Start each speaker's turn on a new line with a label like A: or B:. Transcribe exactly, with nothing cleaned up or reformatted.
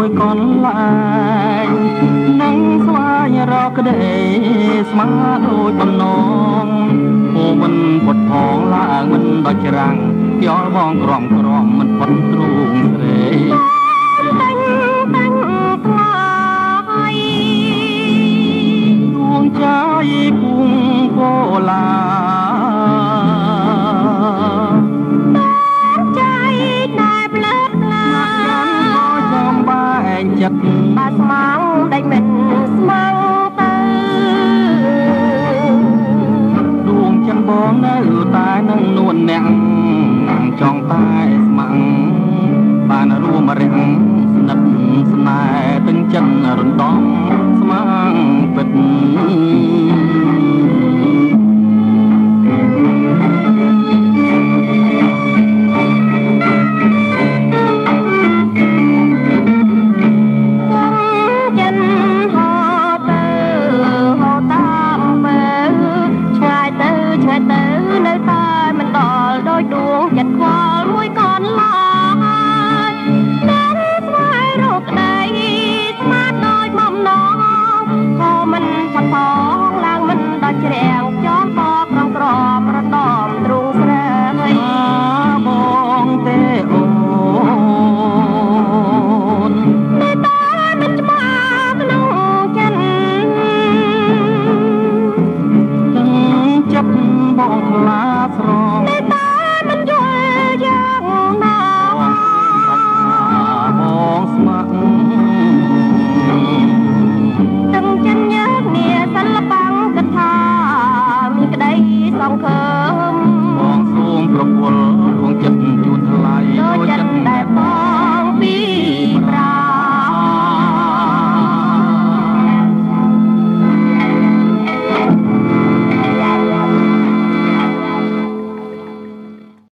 A: មួយកនឡាយនឹងស្វាយរកក្ដីស្មាដូចបំណងហូមិនផុតផងឡើងមិនដល់ច្រាំងយោលបងក្រំក្រំមិនផុតទ្រូងស្រេតាញ់តាញ់ខ្លាយដួងใจពុងកូឡាចិត្តបាស្មងដេញមិនស្មងទៅដួងចិនបងនៅតែនឹងនួនអ្នកចង់តែស្មងបានរួមរាំងស្និទ្ធស្នេហ៍ទាំងចិនរំដំស្មងពិតឆ្ងាយទៅ